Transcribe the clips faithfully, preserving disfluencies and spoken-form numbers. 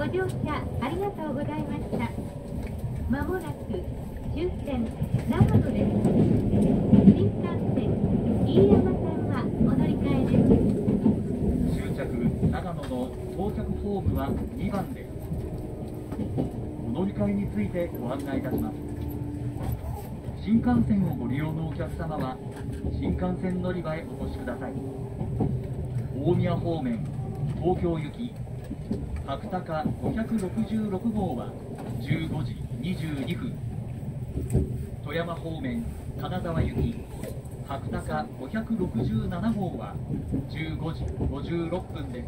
乗車ありがとうございました。まもなく終点長野です。新幹線飯山線はお乗り換えです。 終着長野の到着ホームはにばんです。お乗り換えについてご案内いたします。新幹線をご利用のお客様は新幹線乗り場へお越しください。大宮方面東京行き白鷹ごひゃくろくじゅうろくごうはじゅうごじにじゅうにふん、富山方面金沢行き白鷹ごひゃくろくじゅうななごうはじゅうごじごじゅうろっぷんです。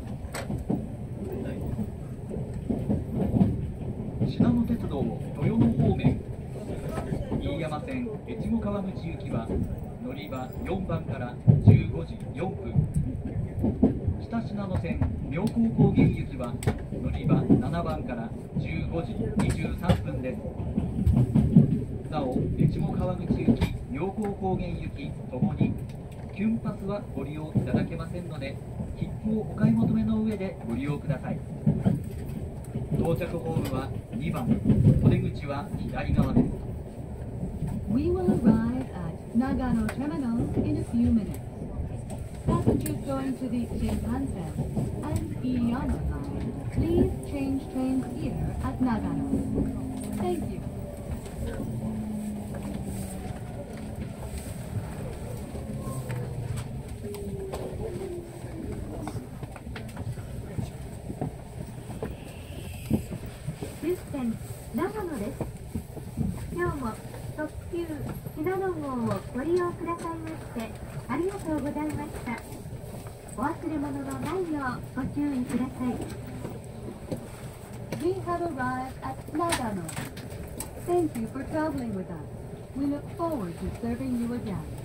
信濃鉄道豊野方面飯山線越後川口行きは乗り場よんばんからじゅうごじよんぷん、北信濃線妙高高原行きは乗り場ななばんからじゅうごじにじゅうさんぷんです。なお越後川口行き妙高高原行きともにキュンパスはご利用いただけませんので、切符をお買い求めの上でご利用ください。到着ホームはにばん、お出口は左側です。 We will arrive at Nagano Terminal in a few minutes. Passengers going to the Shinkansen and Iyama line, please change trains here at Nagano. Thank you. 終点長野です。今日も特急信濃号をご利用くださいましてありがとうございました。お忘れ物のないようご注意ください。 We have arrived at Nagano. Thank you for traveling with us. We look forward to serving you again.